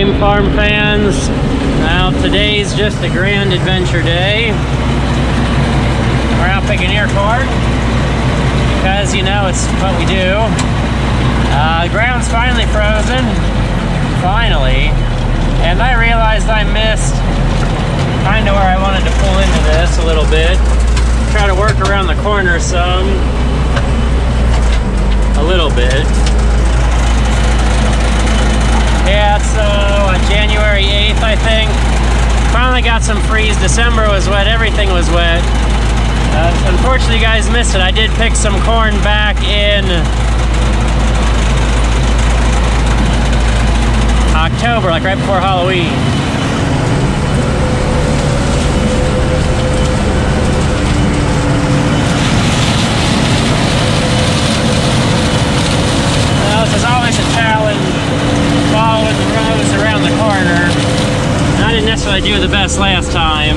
game, farm fans. Now today's just a grand adventure day. We're out picking ear corn because, you know, it's what we do. The ground's finally frozen, finally, and I realized I missed kind of where I wanted to pull into this a little bit. Try to work around the corner some, a little bit. Yeah, so on January 8th, I think, finally got some freeze. December was wet, everything was wet. Unfortunately, you guys missed it. I did pick some corn back in October, like right before Halloween. Well, this is always a challenge, following the rows around the corner. And I didn't necessarily do the best last time.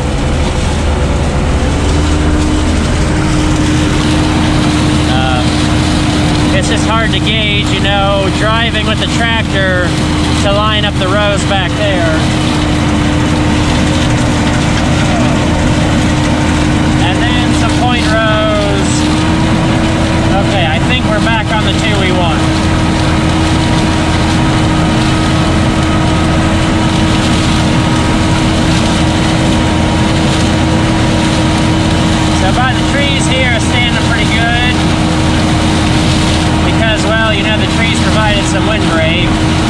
It's just hard to gauge, you know, driving with the tractor to line up the rows back there. And then some point rows. Okay, I think we're back on the two we want. So by the trees here, it's standing pretty good. Because, well, you know, the trees provided some windbreak.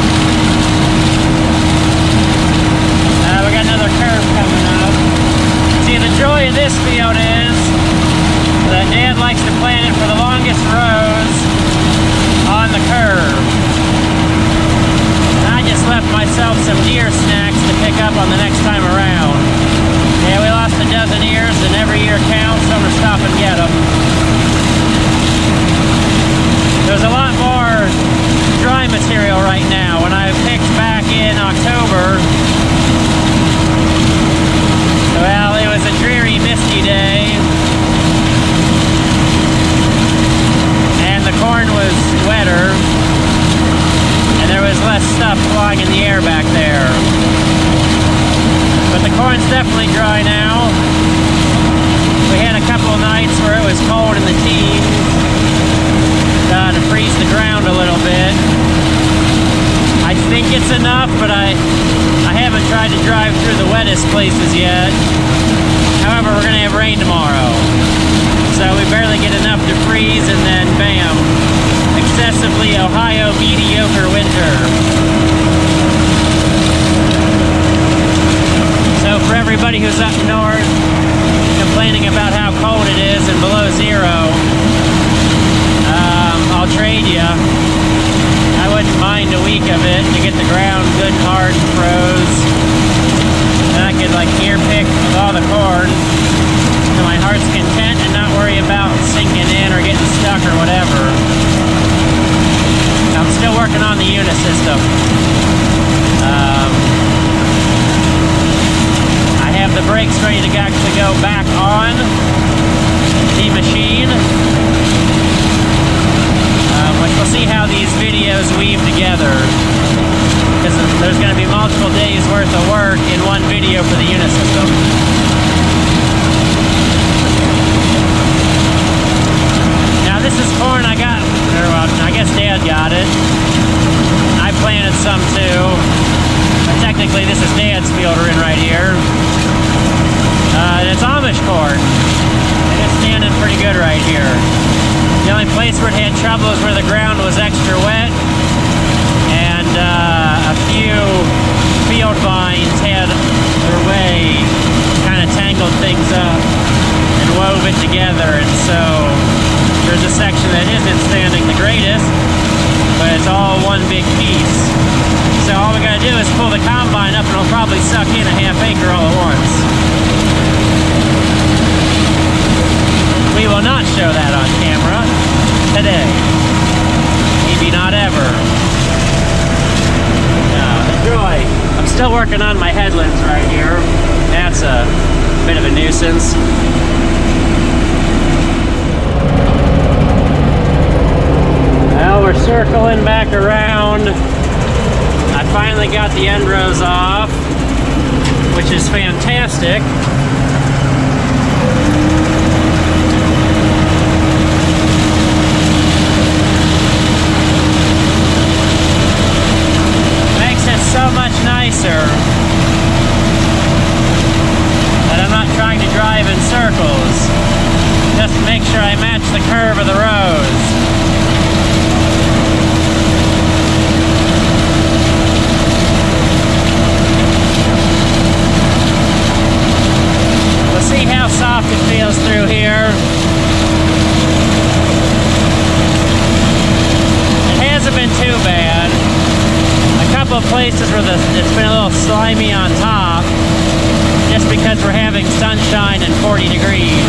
We got another curve coming up. See, the joy of this field is that Dad likes to plant it for the longest rows on the curve. And I just left myself some deer snacks to pick up on the next time around. Yeah, we lost a dozen ears, and every year counts, so we're stop and get them. There's a lot more dry material right now. When I picked back in October, well, it was a dreary, misty day, and the corn was wetter, and there was less stuff flying in the air back there. But the corn's definitely dry now. We had a couple of nights where it was cold in the teens. To freeze the ground a little bit. I think it's enough, but I haven't tried to drive through the wettest places yet. However, we're going to have rain tomorrow. So we barely get enough to freeze, and then bam, excessively Ohio mediocre winter. So for everybody who's up north complaining about how cold it is and below zero, I'll trade you. I wouldn't mind a week of it to get the ground good and hard and froze. And I could like ear pick all the corn to my heart's content and not worry about sinking in or getting stuck or whatever. I'm still working on the Unisystem. I have the brakes ready to actually go back on the machine. Which we'll see how these videos weave together, because there's going to be multiple days worth of work in one video for the Unisystem. Now this is corn I got, or I guess Dad got it. I planted some too, but technically this is Dad's field we're in right here. And it's Amish corn, and it's standing pretty good right here. The only place where it had trouble is where the ground was extra wet, and a few field vines had their way, kind of tangled things up and wove it together, and so there's a section that isn't standing the greatest, but it's all one big piece. So all we gotta do is pull the combine up and it'll probably suck in a half acre all at once. We will not show that on camera today. Maybe not ever. No, the joy. I'm still working on my headlands right here. That's a bit of a nuisance. Well, we're circling back around. I finally finally got the end rows off, which is fantastic. Makes it so much nicer that I'm not trying to drive in circles. Just to make sure I match the curve of the rows. See how soft it feels through here. It hasn't been too bad. A couple of places where it's been a little slimy on top, just because we're having sunshine and 40 degrees.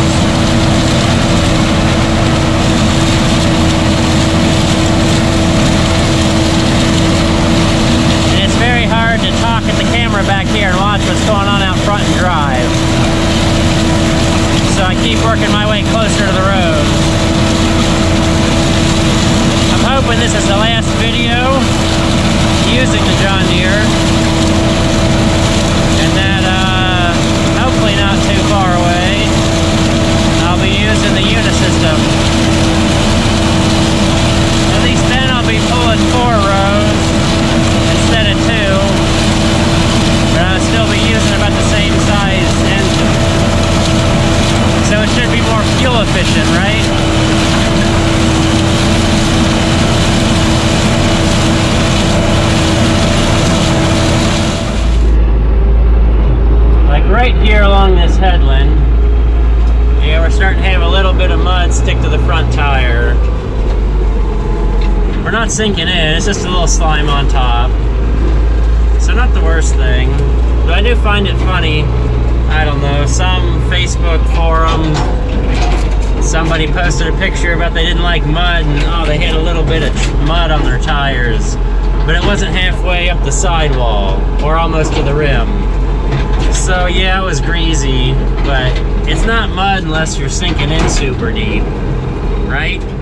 And it's very hard to talk at the camera back here and watch what's going on out front and drive. So I keep working my way closer to the road. I'm hoping this is the last video using the John Deere, and that hopefully not too far away I'll be using the Unisystem. At least then I'll be pulling 4 rows instead of 2, but I'll still be using about the same size engine. So it should be more fuel efficient, right? Like right here along this headland, yeah, we're starting to have a little bit of mud stick to the front tire. We're not sinking in, it's just a little slime on top. So not the worst thing, but I do find it funny. I don't know, some Facebook forum, somebody posted a picture about they didn't like mud, and oh, they had a little bit of mud on their tires, but it wasn't halfway up the sidewall or almost to the rim. So yeah, it was greasy, but it's not mud unless you're sinking in super deep, right?